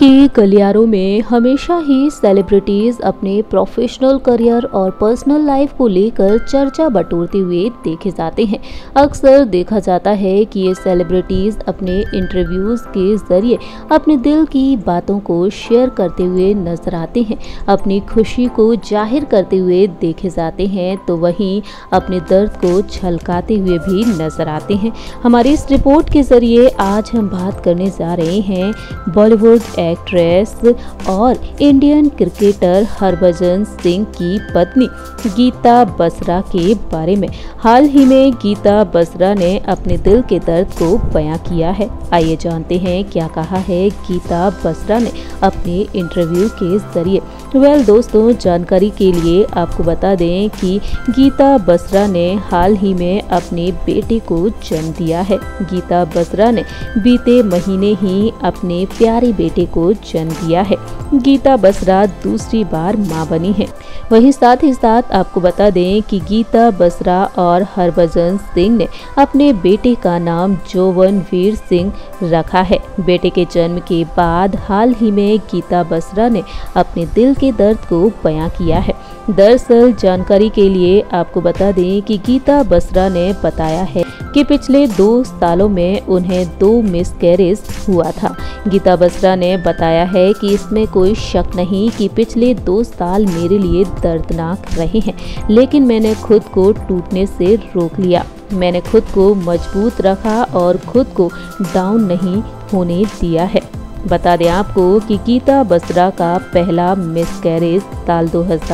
के गलियारों में हमेशा ही सेलिब्रिटीज अपने प्रोफेशनल करियर और पर्सनल लाइफ को लेकर चर्चा बटोरते हुए देखे जाते हैं। अक्सर देखा जाता है कि ये सेलिब्रिटीज अपने इंटरव्यूज के जरिए अपने दिल की बातों को शेयर करते हुए नजर आते हैं, अपनी खुशी को जाहिर करते हुए देखे जाते हैं, तो वहीं अपने दर्द को छलकाते हुए भी नजर आते हैं। हमारी इस रिपोर्ट के जरिए आज हम बात करने जा रहे हैं बॉलीवुड एक्ट्रेस और इंडियन क्रिकेटर हरभजन सिंह की पत्नी गीता बसरा के बारे में। हाल ही में गीता बसरा ने अपने दिल के दर्द को बयां किया है। आइए जानते हैं क्या कहा है गीता बसरा ने अपने इंटरव्यू के जरिए। दोस्तों, जानकारी के लिए आपको बता दें कि गीता बसरा ने हाल ही में अपने बेटे को जन्म दिया है। गीता बसरा ने बीते महीने ही अपने प्यारे बेटे को जन्म दिया है। गीता बसरा दूसरी बार मां बनी है। वहीं साथ ही साथ आपको बता दें कि गीता बसरा और हरभजन सिंह ने अपने बेटे का नाम जोवनवीर सिंह रखा है। बेटे के जन्म के बाद हाल ही में गीता बसरा ने अपने दिल के दर्द को बयां किया है। दरअसल जानकारी के लिए आपको बता दें कि गीता बसरा ने बताया है कि पिछले 2 सालों में उन्हें 2 मिसकैरेज हुआ था। गीता बसरा ने बताया है कि इसमें कोई शक नहीं कि पिछले 2 साल मेरे लिए दर्दनाक रहे हैं, लेकिन मैंने खुद को टूटने से रोक लिया। मैंने खुद को मजबूत रखा और खुद को डाउन नहीं होने दिया है। बता दें आपको कि गीता बसरा का पहला मिसकैरेज साल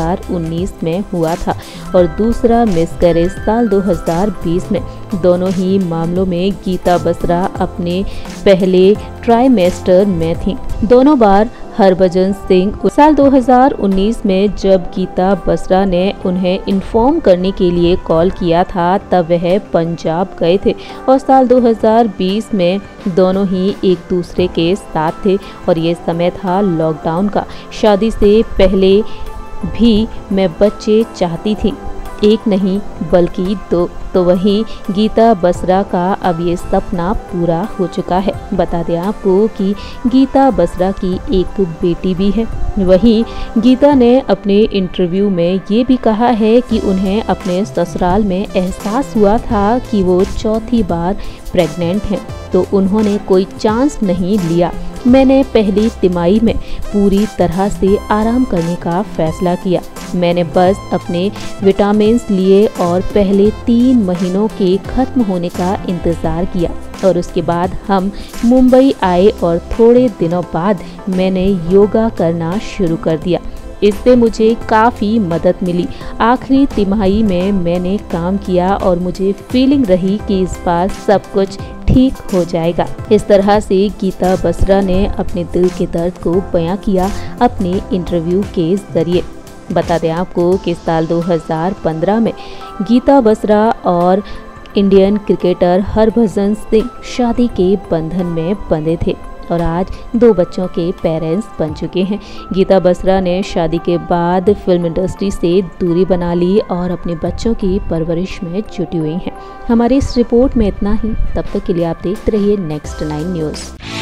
2019 में हुआ था और दूसरा मिसकैरेज साल 2020 में। दोनों ही मामलों में गीता बसरा अपने पहले ट्राइमेस्टर में थीं। दोनों बार हरभजन सिंह साल 2019 में जब गीता बसरा ने उन्हें इन्फॉर्म करने के लिए कॉल किया था, तब वह पंजाब गए थे और साल 2020 में दोनों ही एक दूसरे के साथ थे और ये समय था लॉकडाउन का। शादी से पहले भी मैं बच्चे चाहती थी, एक नहीं बल्कि 2। तो वहीं गीता बसरा का अब ये सपना पूरा हो चुका है। बता दें आपको कि गीता बसरा की एक बेटी भी है। वहीं गीता ने अपने इंटरव्यू में ये भी कहा है कि उन्हें अपने ससुराल में एहसास हुआ था कि वो चौथी बार प्रेग्नेंट हैं, तो उन्होंने कोई चांस नहीं लिया। मैंने पहली तिमाही में पूरी तरह से आराम करने का फैसला किया। मैंने बस अपने विटामिन्स लिए और पहले 3 महीनों के खत्म होने का इंतज़ार किया और उसके बाद हम मुंबई आए और थोड़े दिनों बाद मैंने योगा करना शुरू कर दिया। इससे मुझे काफ़ी मदद मिली। आखिरी तिमाही में मैंने काम किया और मुझे फीलिंग रही कि इस बार सब कुछ ठीक हो जाएगा। इस तरह से गीता बसरा ने अपने दिल के दर्द को बयां किया अपने इंटरव्यू के जरिए। बता दें आपको कि साल 2015 में गीता बसरा और इंडियन क्रिकेटर हरभजन सिंह शादी के बंधन में बंधे थे और आज 2 बच्चों के पेरेंट्स बन चुके हैं। गीता बसरा ने शादी के बाद फिल्म इंडस्ट्री से दूरी बना ली और अपने बच्चों की परवरिश में जुटी हुई हैं। हमारी इस रिपोर्ट में इतना ही। तब तक के लिए आप देखते रहिए नेक्स्ट 9 न्यूज़।